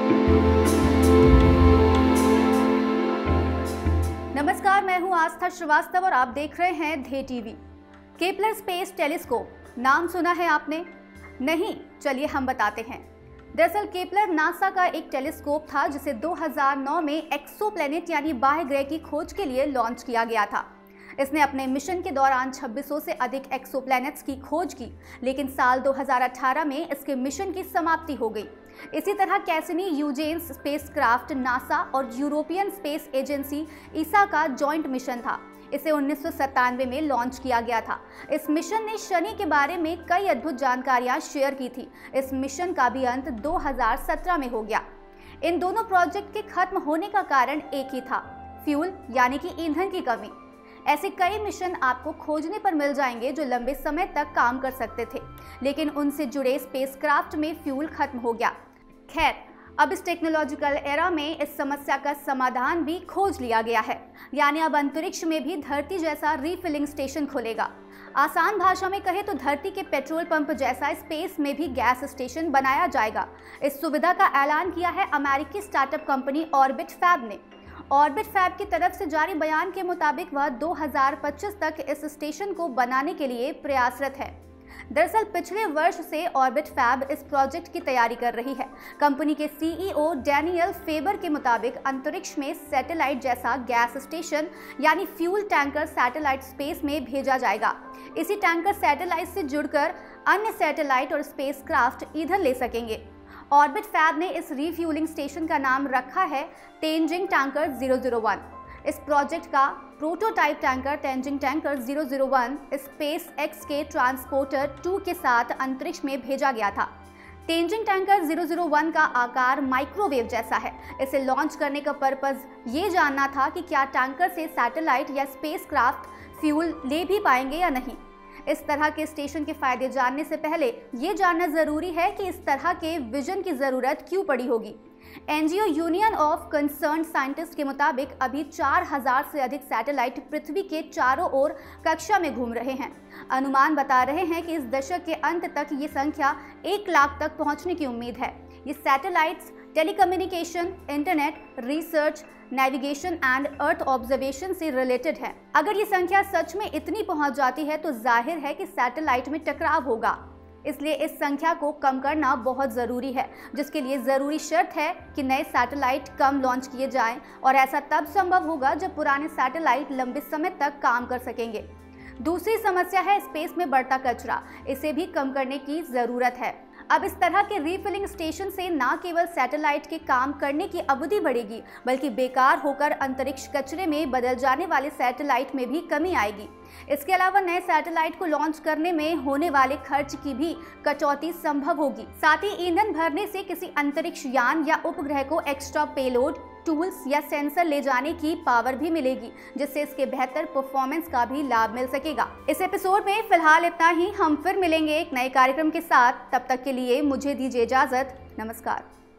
नमस्कार, मैं हूं आस्था श्रीवास्तव और आप देख रहे हैं धे टीवी। केपलर स्पेस टेलीस्कोप नाम सुना है आपने? नहीं, चलिए हम बताते हैं। दरअसल केपलर नासा का एक टेलीस्कोप था जिसे 2009 में एक्सोप्लैनेट यानी बाह्य ग्रह की खोज के लिए लॉन्च किया गया था। इसने अपने मिशन के दौरान 2600 से अधिक एक्सोप्लैनेट्स की खोज की, लेकिन साल 2018 में इसके मिशन की समाप्ति हो गई। इसी तरह कैसिनी यूजेन्स स्पेसक्राफ्ट नासा और यूरोपियन स्पेस एजेंसी ईसा का जॉइंट मिशन था। इसे 1997 में लॉन्च किया गया था। इस मिशन ने शनि के बारे में कई अद्भुत जानकारियां शेयर की थी। इस मिशन का भी अंत 2017 में हो गया। इन दोनों प्रोजेक्ट के खत्म होने का कारण एक ही था, फ्यूल यानी कि ईंधन की कमी। ऐसे कई मिशन आपको खोजने पर मिल जाएंगे जो लंबे समय तक काम कर सकते थे, लेकिन उनसे जुड़े स्पेसक्राफ्ट में फ्यूल खत्म हो गया। खैर, अब इस टेक्नोलॉजिकल एरा में इस समस्या का समाधान भी खोज लिया गया है, यानी अब अंतरिक्ष में भी धरती जैसा रीफिलिंग स्टेशन खुलेगा। आसान भाषा में कहे तो धरती के पेट्रोल पंप जैसा स्पेस में भी गैस स्टेशन बनाया जाएगा। इस सुविधा का ऐलान किया है अमेरिकी स्टार्टअप कंपनी ऑर्बिट फैब ने। ऑर्बिट फैब की तरफ से जारी बयान के मुताबिक वह 2025 तक इस स्टेशन को बनाने के लिए प्रयासरत है। दरअसल पिछले वर्ष से ऑर्बिट फैब इस प्रोजेक्ट की तैयारी कर रही है। कंपनी के सीईओ डैनियल फेबर के मुताबिक अंतरिक्ष में सैटेलाइट जैसा गैस स्टेशन यानी फ्यूल टैंकर सैटेलाइट स्पेस में भेजा जाएगा। इसी टैंकर सैटेलाइट से जुड़कर अन्य सैटेलाइट और स्पेसक्राफ्ट ईंधन ले सकेंगे। ऑर्बिट फैब ने इस रीफ्यूलिंग स्टेशन का नाम रखा है तेनजिंग टैंकर 001। इस प्रोजेक्ट का prototype tanker Tenzing tanker 001 SpaceX के ट्रांसपोर्टर 2 के साथ अंतरिक्ष में भेजा गया था। तेनजिंग टैंकर 001 का आकार माइक्रोवेव जैसा है। इसे लॉन्च करने का पर्पस ये जानना था कि क्या टैंकर से सैटेलाइट या स्पेसक्राफ्ट फ्यूल ले भी पाएंगे या नहीं। इस तरह के स्टेशन के फायदे जानने से पहले ये जानना जरूरी है कि इस तरह के विजन की जरूरत क्यों पड़ी होगी। NGO Union of Concern Scientist के मुताबिक अभी 4000 से अधिक सैटेलाइट पृथ्वी के चारों ओर कक्षा में घूम रहे हैं। अनुमान बता रहे हैं कि इस दशक के अंत तक ये संख्या 1 लाख तक पहुंचने की उम्मीद है। ये satellites telecommunication, internet, research, navigation and earth observation से रिलेटेड है। अगर ये संख्या सच में इतनी पहुंच जाती है तो जाहिर है कि सैटेलाइट में टकराव होगा। इसलिए इस संख्या को कम करना बहुत ज़रूरी है, जिसके लिए ज़रूरी शर्त है कि नए सैटेलाइट कम लॉन्च किए जाएं, और ऐसा तब संभव होगा जब पुराने सैटेलाइट लंबे समय तक काम कर सकेंगे। दूसरी समस्या है स्पेस में बढ़ता कचरा। इसे भी कम करने की ज़रूरत है। अब इस तरह के रीफिलिंग स्टेशन से न केवल सैटेलाइट के काम करने की अवधि बढ़ेगी, बल्कि बेकार होकर अंतरिक्ष कचरे में बदल जाने वाले सैटेलाइट में भी कमी आएगी। इसके अलावा नए सैटेलाइट को लॉन्च करने में होने वाले खर्च की भी कटौती संभव होगी। साथ ही ईंधन भरने से किसी अंतरिक्ष यान या उपग्रह को एक्स्ट्रा पेलोड, टूल्स या सेंसर ले जाने की पावर भी मिलेगी, जिससे इसके बेहतर परफॉर्मेंस का भी लाभ मिल सकेगा। इस एपिसोड में फिलहाल इतना ही। हम फिर मिलेंगे एक नए कार्यक्रम के साथ। तब तक के लिए मुझे दीजिए इजाजत। नमस्कार।